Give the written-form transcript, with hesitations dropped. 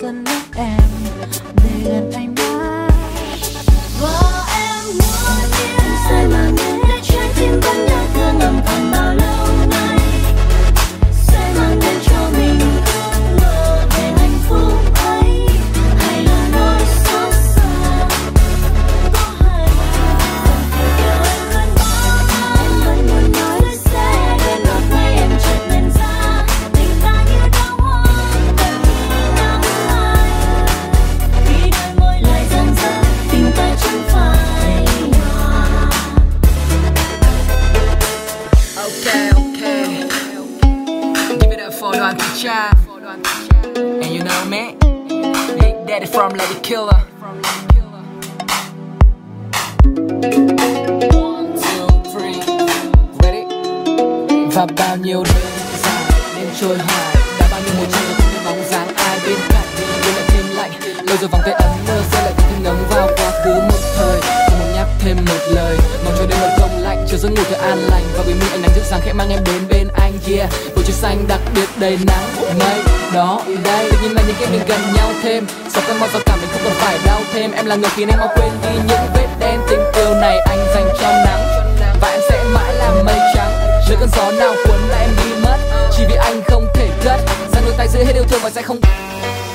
dẫn dắt em về gần anh mãi. Và em muốn biết sai mà để trái tim vẫn nhớ thương âm thầm bao lâu nay, sẽ mang đến cho mình ước mơ về hạnh phúc ấy, hay là nỗi xót xa có hay điều em vẫn mong. Em vẫn muốn nói lời sẽ đến một ngày em chợt nhận ra tình ta như đóa hoa tàn khi nắng mai, khi đôi môi lại dần dần tình ta chẳng phải nhòa. Okay, give it up for Đoàn Thị Trang. And you know me, Big Daddy from Lady Killer. 1, 2, 3, ready? Và bao nhiêu đêm dài đêm trôi hoài, đã bao nhiêu mùa chiều không bóng dáng ai bên cạnh, vì lại thêm lạnh, lâu rồi vòng tay ấm mơ sẽ lại thêm ngấm vào quá khứ một thời, không muốn nhắc thêm một lời, mong cho đêm vẫn không lạnh, chờ giấc ngủ thật an lành, và bình minh ánh nắng rực sáng khẽ mang em đến bên anh. Yeah, bầu trời xanh đặc biệt đầy nắng mây đó đây, tự nhiên là những cái mình gần nhau thêm, sau cơn mong giao cảm mình không còn phải đau thêm, em là người khiến em mau quên đi những vết đen, tình yêu này anh dành cho nắng, và em sẽ mãi là mây trắng, nơi cơn gió nào cuốn là em đi mất, chỉ vì anh không thể cất, giang đôi tay giữ hết yêu thương và sẽ không